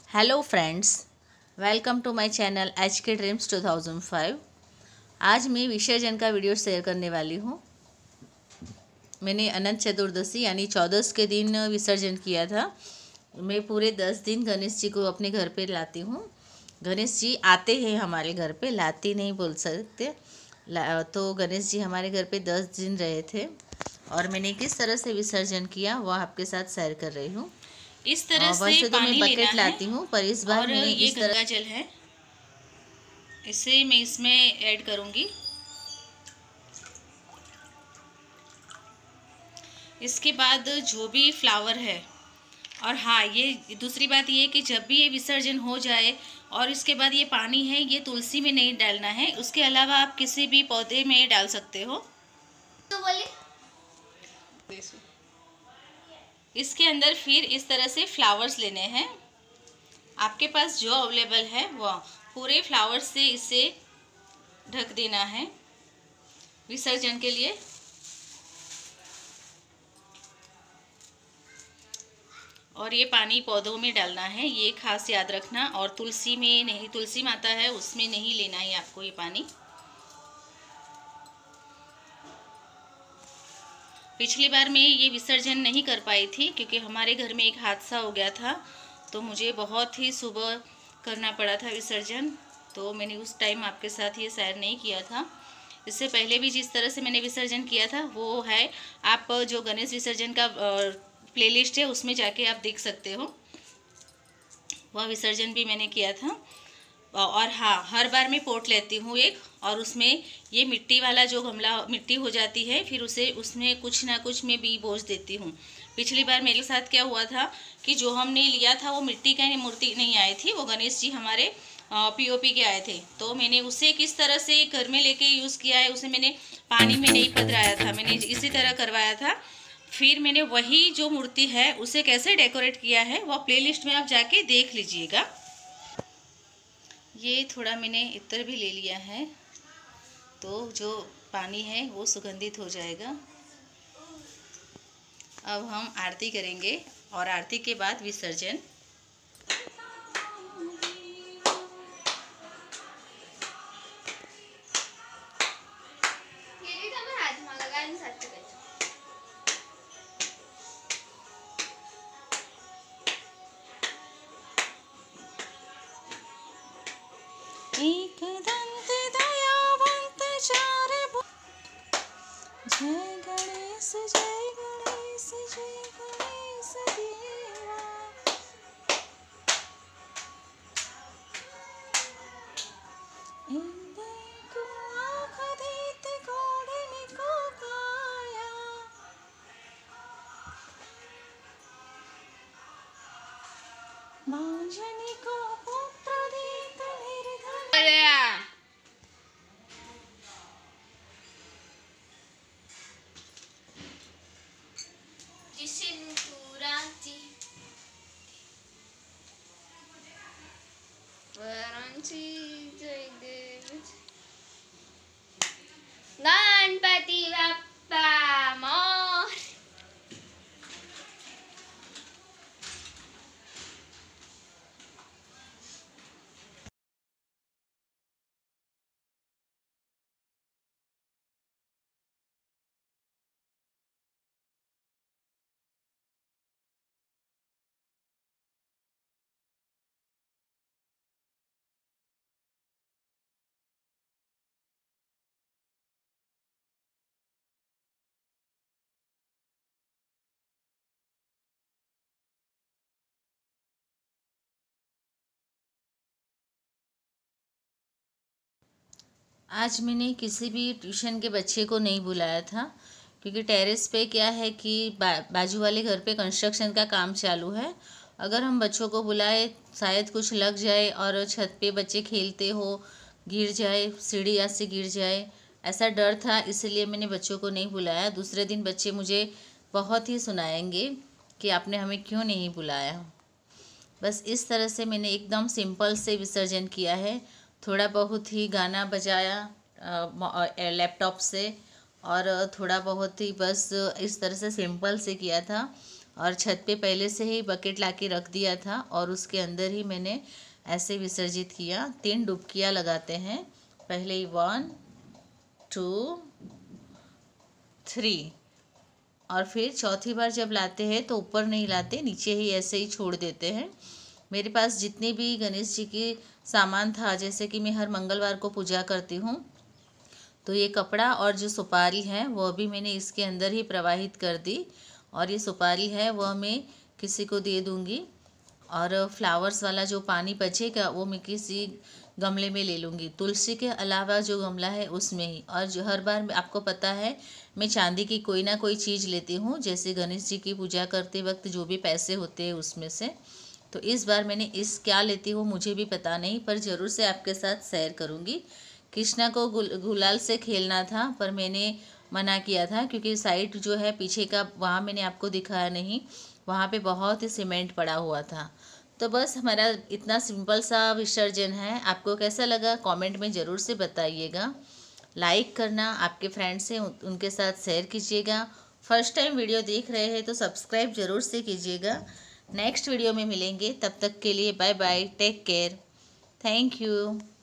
Hello friends, welcome to my channel H K dreams 2005। आज मैं विसर्जन का वीडियो शेयर करने वाली हूँ। मैंने अनंत चतुर्दशी यानी चौदस के दिन विसर्जन किया था। मैं पूरे 10 दिन गणेश जी को अपने घर पे लाती हूँ। गणेश जी आते हैं हमारे घर पे, लाती नहीं बोल सकते। तो गणेश जी हमारे घर पे 10 दिन रहे थे और मैंने किस तरह से विसर्जन किया वह आपके साथ शेयर कर रही हूँ। इस तरह से वैसे तो मैं पानी लेना बकेट है लाती हूँ, पर इस बार और मैंने ये इस तरह गंगा जल है, इसे मैं इसमें ऐड करूँगी। इसके बाद जो भी फ्लावर है, और हाँ, ये दूसरी बात ये कि जब भी ये विसर्जन हो जाए और इसके बाद ये पानी है, ये तुलसी में नहीं डालना है। उसके अलावा आप किसी भी पौधे में डाल सकते हो। तो बोलिए, इसके अंदर फिर इस तरह से फ्लावर्स लेने हैं। आपके पास जो अवेलेबल है वह पूरे फ्लावर्स से इसे ढक देना है विसर्जन के लिए। और ये पानी पौधों में डालना है, ये खास याद रखना। और तुलसी में नहीं, तुलसी माता है उसमें नहीं लेना है आपको ये पानी। पिछली बार मैं ये विसर्जन नहीं कर पाई थी क्योंकि हमारे घर में एक हादसा हो गया था, तो मुझे बहुत ही सुबह करना पड़ा था विसर्जन। तो मैंने उस टाइम आपके साथ ये शेयर नहीं किया था। इससे पहले भी जिस तरह से मैंने विसर्जन किया था वो है, आप जो गणेश विसर्जन का प्लेलिस्ट है उसमें जाके आप देख सकते हो। वह विसर्जन भी मैंने किया था। और हाँ, हर बार मैं पोट लेती हूँ एक, और उसमें ये मिट्टी वाला जो गमला मिट्टी हो जाती है, फिर उसे उसमें कुछ ना कुछ मैं बी बोझ देती हूँ। पिछली बार मेरे साथ क्या हुआ था कि जो हमने लिया था वो मिट्टी का मूर्ति नहीं आई थी, वो गणेश जी हमारे पीओपी के आए थे। तो मैंने उसे किस तरह से घर में लेके यूज़ किया है, उसे मैंने पानी में नहीं पधराया था, मैंने इसी तरह करवाया था। फिर मैंने वही जो मूर्ति है उसे कैसे डेकोरेट किया है वह प्लेलिस्ट में आप जाके देख लीजिएगा। ये थोड़ा मैंने इत्र भी ले लिया है, तो जो पानी है वो सुगंधित हो जाएगा। अब हम आरती करेंगे और आरती के बाद विसर्जन। एक दंत दयावंत चार जय गणेश जय गणेश जय गणेश देवा। इंद्र को आँख देते घोड़े को काया, मांझनी को पुत्र देते निर्धन। गणपति बप्पा मोर। आज मैंने किसी भी ट्यूशन के बच्चे को नहीं बुलाया था क्योंकि टेरेस पे क्या है कि बाजू वाले घर पे कंस्ट्रक्शन का काम चालू है। अगर हम बच्चों को बुलाए शायद कुछ लग जाए और छत पे बच्चे खेलते हो, गिर जाए, सीढ़ियाँ से गिर जाए, ऐसा डर था, इसलिए मैंने बच्चों को नहीं बुलाया। दूसरे दिन बच्चे मुझे बहुत ही सुनाएंगे कि आपने हमें क्यों नहीं बुलाया। बस इस तरह से मैंने एकदम सिंपल से विसर्जन किया है। थोड़ा बहुत ही गाना बजाया लैपटॉप से, और थोड़ा बहुत ही बस इस तरह से सिंपल से किया था। और छत पे पहले से ही बकेट लाके रख दिया था और उसके अंदर ही मैंने ऐसे विसर्जित किया। 3 डुबकियाँ लगाते हैं, पहले ही 1 2 3 और फिर चौथी बार जब लाते हैं तो ऊपर नहीं लाते, नीचे ही ऐसे ही छोड़ देते हैं। मेरे पास जितने भी गणेश जी की सामान था, जैसे कि मैं हर मंगलवार को पूजा करती हूँ, तो ये कपड़ा और जो सुपारी है वो भी मैंने इसके अंदर ही प्रवाहित कर दी और ये सुपारी है वह मैं किसी को दे दूँगी और फ्लावर्स वाला जो पानी बचेगा वो मैं किसी गमले में ले लूँगी, तुलसी के अलावा जो गमला है उसमें ही। और जो हर बार आपको पता है मैं चांदी की कोई ना कोई चीज़ लेती हूँ, जैसे गणेश जी की पूजा करते वक्त जो भी पैसे होते हैं उसमें से। तो इस बार मैंने इस क्या लेती हूँ मुझे भी पता नहीं, पर ज़रूर से आपके साथ शेयर करूँगी। कृष्णा को गुलाल से खेलना था पर मैंने मना किया था, क्योंकि साइड जो है पीछे का वहाँ मैंने आपको दिखाया नहीं, वहाँ पे बहुत ही सीमेंट पड़ा हुआ था। तो बस हमारा इतना सिंपल सा विसर्जन है। आपको कैसा लगा कमेंट में ज़रूर से बताइएगा। लाइक करना, आपके फ्रेंड्स से उनके साथ शेयर कीजिएगा। फर्स्ट टाइम वीडियो देख रहे हैं तो सब्सक्राइब ज़रूर से कीजिएगा। नेक्स्ट वीडियो में मिलेंगे, तब तक के लिए bye bye, take care, thank you.